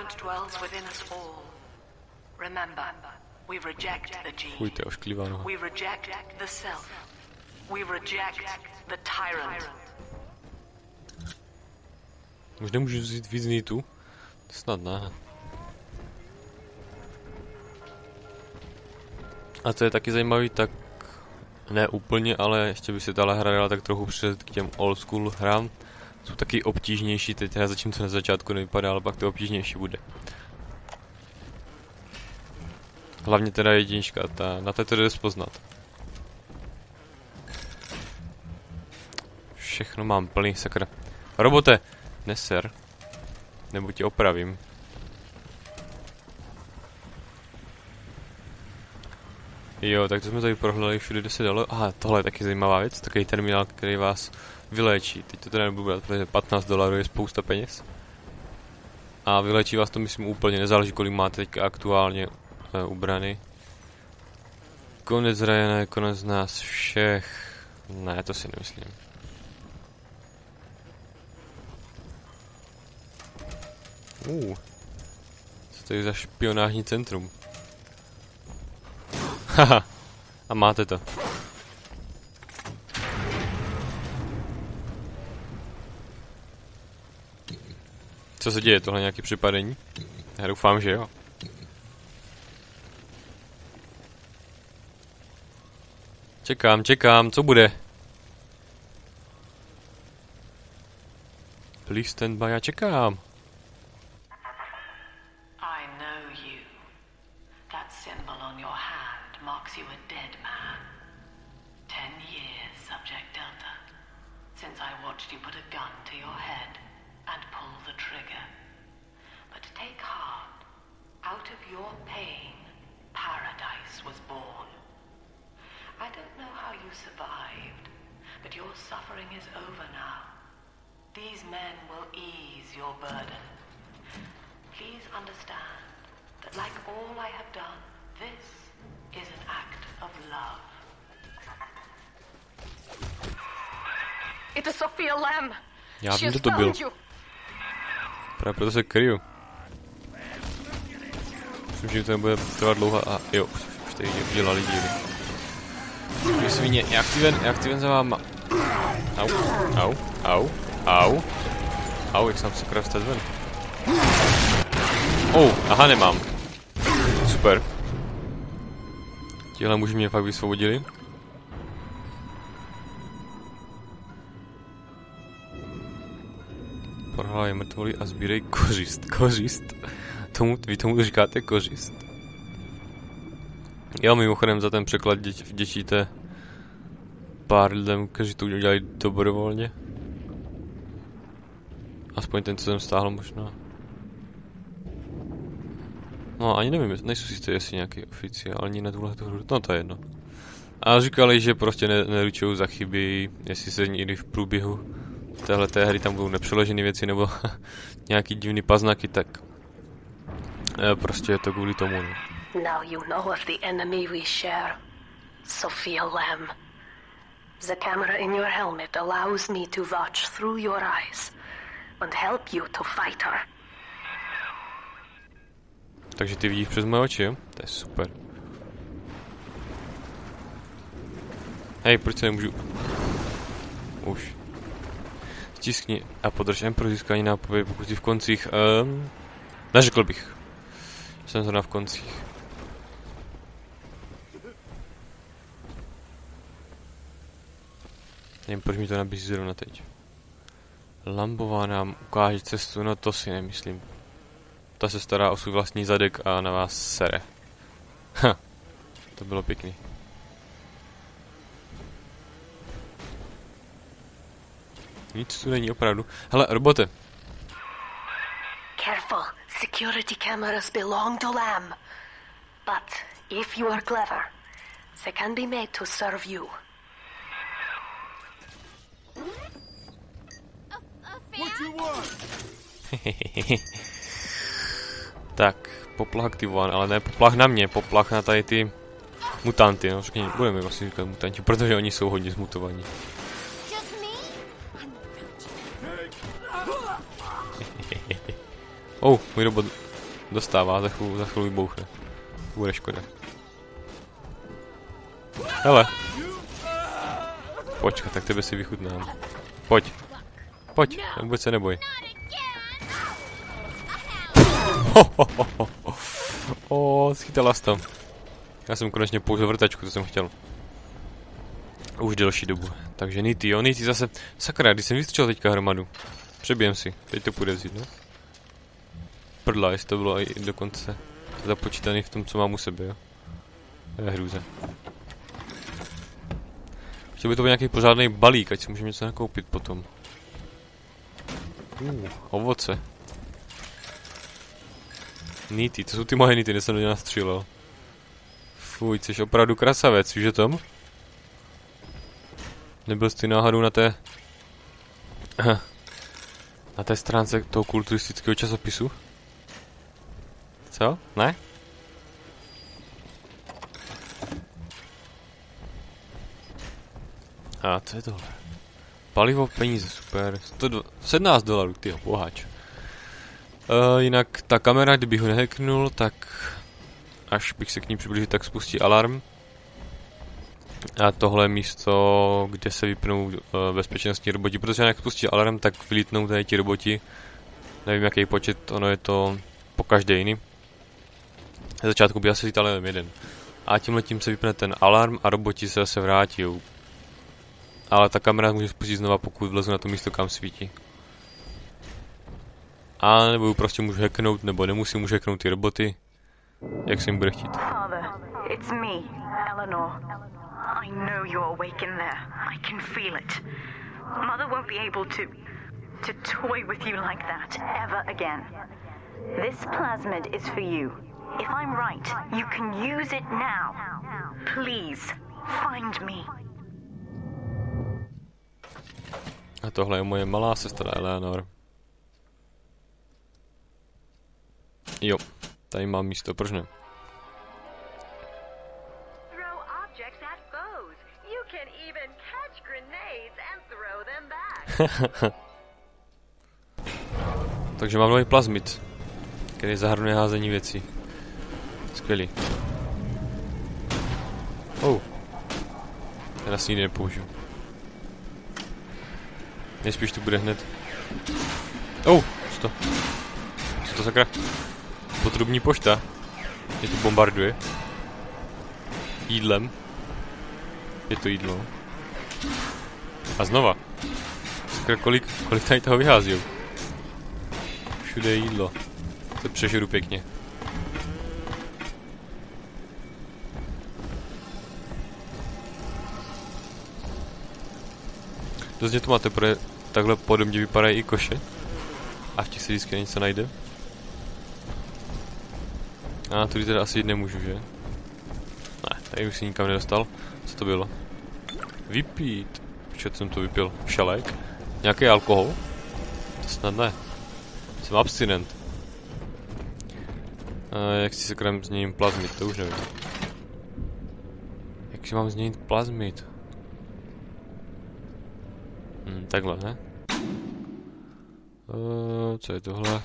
tyrant dwells within us all. Remember, we reject the Fuj, gene. to je ošklivá noha. We reject the self. We reject the tyrant. Už nemůžu vzít víc nitu? Snad ne. A co je taky zajímavý, tak ne úplně, ale ještě by se ta hra dala tak trochu přijít k těm old school hrám. Jsou taky obtížnější, teď já zatímco na začátku nevypadá, ale pak to obtížnější bude. Hlavně teda jednička, na té to jde spoznat. Všechno mám plný, sakra. Robote, neser. Nebo tě opravím. Jo, tak to jsme tady prohledali všude, kde se dalo. Aha, tohle je taky zajímavá věc, takový terminál, který vás vyléčí. Teď to teda nebudu brát, protože $15 je spousta peněz. A vyléčí vás to, myslím, úplně, nezáleží, kolik máte teďka aktuálně ubrany. Konec Ryana je konec nás všech. Ne, to si nemyslím. Co to je za špionážní centrum? Haha, a máte to. Co se děje? Tohle nějaké připadení? Já doufám, že jo. Čekám, co bude? Please stand by, já čekám. I know you. That symbol on your hand marks you a dead man. 10 years, Subject Delta, since I watched you put a gun to your head and pull the trigger. But take heart. Out of your pain, paradise was born. I don't know how you survived, but your suffering is over now. These men will ease your burden. Please understand that like all I have done, this is an act of love. It is Sophia Lamb. Já vím, kdo to byl. Právě proto se kryju. Myslím, že to nebude trvat dlouho a jo, už tady dělali díry. Vy svině, já chci ven za váma. Au, jak jsem se krastat ven. Aha, nemám. Super. Tihle muži mě fakt vysvobodili. Prohlávaj mrtvoly a sbírej kořist. Vy tomu říkáte kořist. Jo, mimochodem za ten překlad vděčíte pár lidem, kteří to udělali dobrovolně. Aspoň ten, co jsem stáhl možná. No, ani nevím, nejsou si jistý, jestli nějaký oficiální na tuhle hru. No, to je jedno. A říkali, že prostě neručují za chyby, jestli se někdy v průběhu téhleté hry tam budou nepřeložené věci nebo nějaký divný paznaky, tak prostě je to kvůli tomu. No. Now you know of the enemy we share, Sophia Lamb. The camera in your helmet allows me to watch through your eyes and help you to fight her. Takže ty vidíš přes moje oči, jo? To je super. Hej, proč se nemůžu... Už. Stiskni a podrž M pro získání nápovědy, pokud jsi v koncích. Neřekl bych. Jsem zrovna v koncích. Nevím, proč mi to nabízí zrovna teď. Lambová nám ukáže cestu, no to si nemyslím. Ta se stará o svůj vlastní zadek a na vás sere. To bylo pěkný. Nic tu není opravdu. Hele, robote. Careful, security cameras belong to Lamb. But if you are clever, they can be made to serve you. What you want? Tak, poplach aktivován, ale ne poplach na mě, poplach na tady ty mutanty, no řekni, budeme vlastně říkat mutanti, protože oni jsou hodně zmutovaní. Můj robot Dostává, za chvíli bouchne. Bude škoda. Hele. Počkat, tak tebe si vychutnám. Pojď. Pojď, vůbec se neboj. Schytala jsi to. Já jsem konečně použil vrtačku, to jsem chtěl. Už delší dobu. Takže Nity, jo, Nity zase... Sakra, když jsem vystřelil teďka hromadu. Přebijem si, teď to půjde vzít, no. Prdla, jestli to bylo i dokonce započítaný v tom, co mám u sebe, jo. To je hrůze. Chtěl by to být nějaký pořádný balík, ať si můžeme něco nakoupit potom. Ovoce. Nity, to jsou ty moje nity, jsem do něj nastřílel. Fuj, jsi opravdu krasavec, víš o tom? Nebyl jsi náhodou na té... na té stránce toho kulturistického časopisu? Co? Ne? A co je tohle? Palivo, peníze, super. 17 dolarů, tyjo, boháč. Jinak ta kamera, kdybych ho nehacknul, tak až bych se k ní přiblížil, tak spustí alarm. A tohle je místo, kde se vypnou bezpečnostní roboti, protože jak spustí alarm, tak vylítnou tady ti roboti. Nevím jaký počet, ono je to po každé jiný. Na začátku by asi lítal jenom jeden. A tímhletím se vypne ten alarm a roboti se zase vrátí. Ale ta kamera může spustit znova, pokud vlezu na to místo, kam svítí. A nebo prostě můžu hacknout, nebo nemusím, můžu hacknout ty roboty. Jak se jim bude chtít. Father, it's me, Eleanor. I know you're awake in there. I can feel it. Mother won't be able to toy with you like that ever again. This plasmid is for you. If I'm right, you can use it now. Please, find me. A tohle je moje malá sestra Eleanor. Jo, tady mám místo, proč ne? Takže mám nový plazmid, který zahrnuje házení věcí. Skvělý. Ten asi nikdy nepoužiju. Nejspíš to bude hned. Co to? Co to sakra? Potrubní pošta. Je to bombarduje. Jídlem. Je to jídlo. A znova. Sakra, kolik tady toho vyhází? Všude je jídlo. To přežeru pěkně. Dost mě to máte, protože takhle podobně vypadají i koše. A v těch se vždycky něco najde. A tudy teda asi jít nemůžu, že? Ne, tady už si nikam nedostal. Co to bylo? Vypít. Počkej, jsem to vypil. Šalek? Nějaký alkohol? To snad ne. Jsem abstinent. Jak si se krem změním plazmid, to už nevím. Jak si mám změnit plazmid? Takhle, ne? Co je tohle?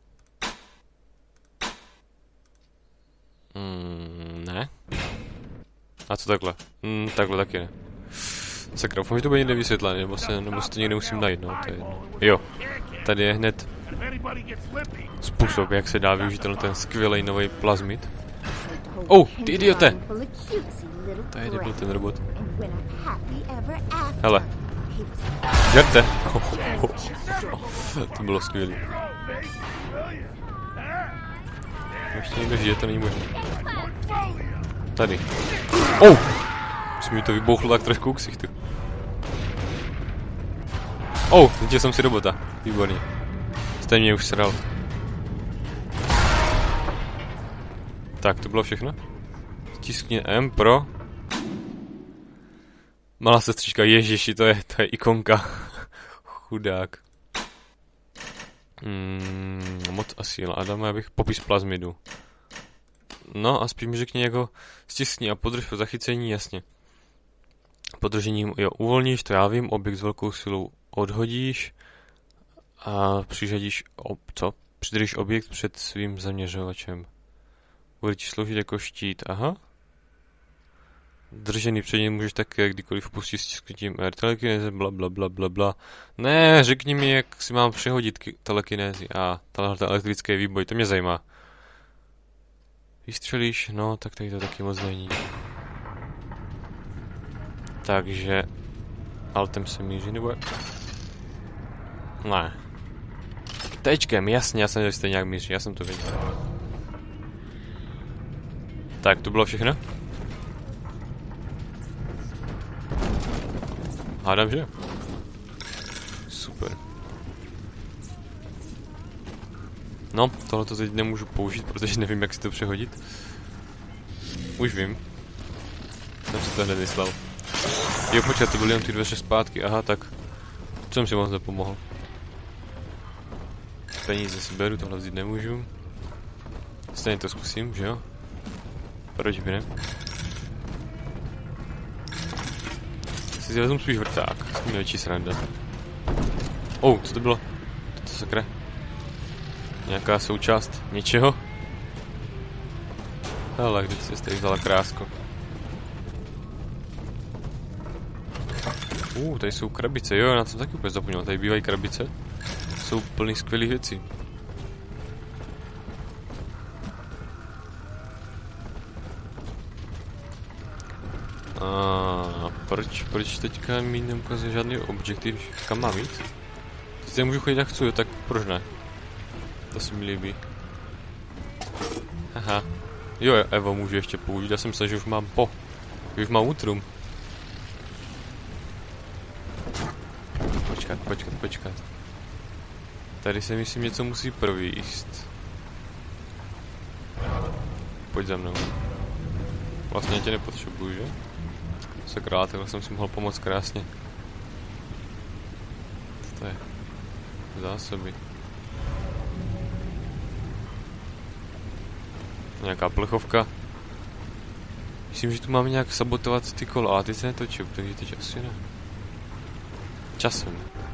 Ne? A co takhle? Takhle taky ne. Sakra, může to být někde vysvětlené, nebo se to někde musím najít, no, to je jedno. Jo, tady je hned způsob, jak se dá využít ten skvělý nový plazmid. Ty idiote! Tady byl ten robot. Hele. Žerte! To bylo skvělé. Ještě někdo žije, to není možné. Tady. Už mi to vybouchlo tak trošku u ksichtu. Zničil jsem si robota. Výborně. Stejně mě už sral. Tak, to bylo všechno. Stiskni M pro... Malá sestřička, ježiši, to je ikonka. Chudák. Moc a síla. Adama, abych popis plazmidu. No a spíš mi řekni jako stiskni a podrž pro zachycení, jasně. Podržením, jo, uvolníš, to já vím, objekt s velkou silou odhodíš a přiřadíš, co? Přidrž objekt před svým zaměřovačem. Bude ti sloužit jako štít. Aha. Držený před něm můžeš také kdykoliv pustit s stisknutím R. Telekinéze, blablabla. Ne, řekni mi, jak si mám přehodit telekinézi. Tenhle elektrický výboj, to mě zajímá. Vystřelíš? No, tak tady to taky moc není. Takže... Altem se míří, nebo... Ne. Tečkem, jasně, já jsem věděl, že jste nějak míří, já jsem to věděl. Tak, to bylo všechno? Hádám, že? Super. No, tohleto teď nemůžu použít, protože nevím, jak si to přehodit. Už vím. Jsem si to hned myslel. Jo, počkat, to byly jen ty dveře zpátky, aha, tak. Co jsem si moc nepomohl? Peníze si beru, tohle vzít nemůžu. Stejně to zkusím, že jo? Proč by ne? Si vezmu svůj vrták, s tím největší sranda. Co to bylo? To sakra. Nějaká součást něčeho? Hele, když jsi tady vzala krásko. Tady jsou krabice, jo, na to jsem taky úplně zapomněl, tady bývají krabice. Jsou plný skvělých věcí. Proč teďka mi neukazuje žádný objektiv, kam mám jít? Teď se můžu chodit jak chci, tak proč ne? To se mi líbí. Aha. Jo, Evo můžu ještě použít, já jsem myslel, že už mám že už mám útrum. Počkat. Tady se myslím něco musí províst. Pojď za mnou. Vlastně tě nepotřebuju, že? Sakra, takhle jsem si mohl pomoct krásně. Co to je? Zásoby. Nějaká plechovka. Myslím, že tu máme nějak sabotovat ty kola, ale teď se netočím, takže teď asi ne. Časem.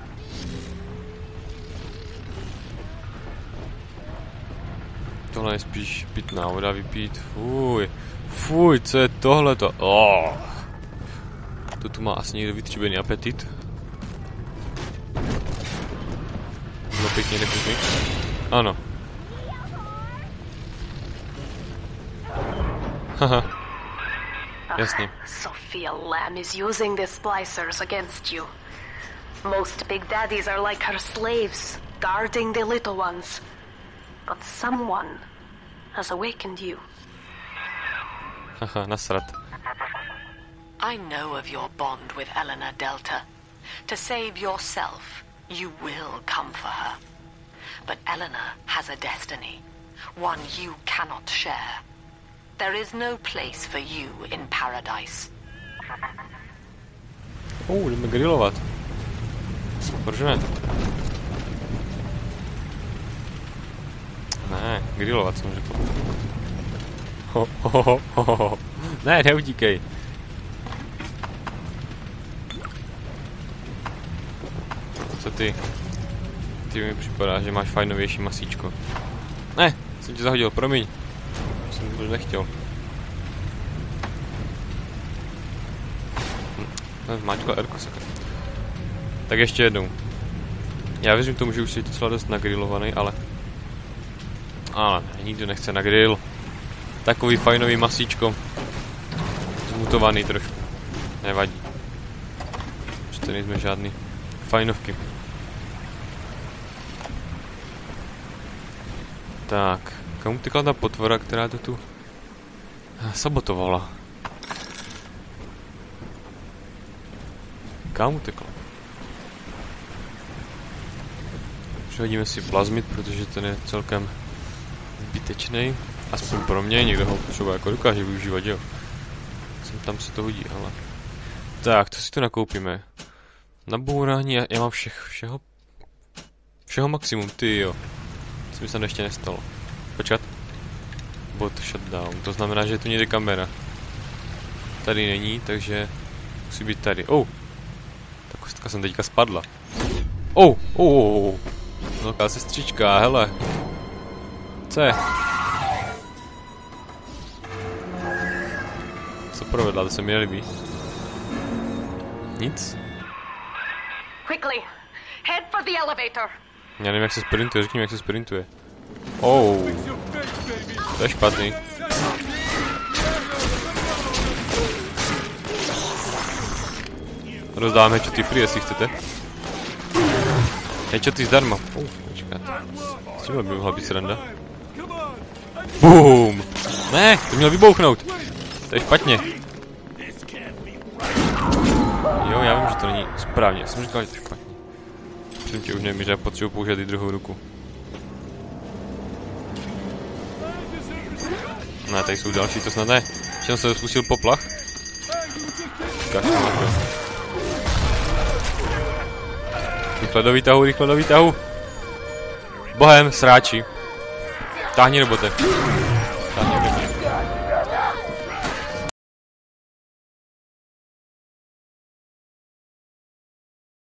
Tohle je spíš pitná voda vypít. Fuj, co je tohleto? To tu má asi někdo vytříbený apetit. Bylo pěkně nechutný. Ano. Haha. Jasně. Sophia Lamb is using the splicers against you. Most big daddies are like her slaves, guarding the little ones. But someone has awakened you. Haha, nasrat. I know of your bond with Eleanor Delta. To save yourself, you will come for her. But Eleanor has a destiny, one you cannot share. There is no place for you in paradise. Jdeme grillovat. Proč ne? Ne, grillovat jsem řekl. Ne, neutíkej. Co ty? Ty mi připadá, že máš fajnovější masíčko. Ne, jsem tě zahodil, promiň. Jsem to nechtěl. Zmáčkla Rko, sakra. Tak ještě jednou. Já věřím tomu, že už jsi docela dost nagrilovaný, ale nikdo nechce na grill. Takový fajnový masíčko. Zmutovaný trošku. Nevadí. Prostě nejsme žádný fajnovky. Tak, kam utekla ta potvora, která to tu sabotovala? Kam utekla? Přehodíme si plazmit, protože ten je celkem zbytečný. Aspoň pro mě, někdo ho třeba jako dokáže využívat, jo. Tam se to hodí, ale... Tak, to si to nakoupíme. Na bourání, já mám všeho maximum, ty jo. Co mi se ještě nestalo. Počkat. Bot shutdown, to znamená, že je tu někde kamera. Tady není, takže musí být tady. Ta kostka jsem teďka spadla. Velká sestřička, hele. Co je? Co provedla, to se mi nelíbí. Nic? Quickly, head for the elevator. Já nevím, jak se sprintuje, řekni mi, jak se sprintuje. Oh. To je špatný. Rozdáme headshoty free, jestli chcete. Headshoty zdarma. Počkat. S tímhle by mohla být sranda. BOOM! Ne, to měl vybouchnout. To je špatně. Jo, já vím, že to není správně. Já jsem říkal, že to je špatně. Přím tě už nevím, že já potřebuji použít i druhou ruku. Ne, tady jsou další, to snad ne. Čem se spustil poplach? Kašlu na to. Rychle do výtahu, rychle do výtahu. Bohem, sráči. Táhni robote. Táhni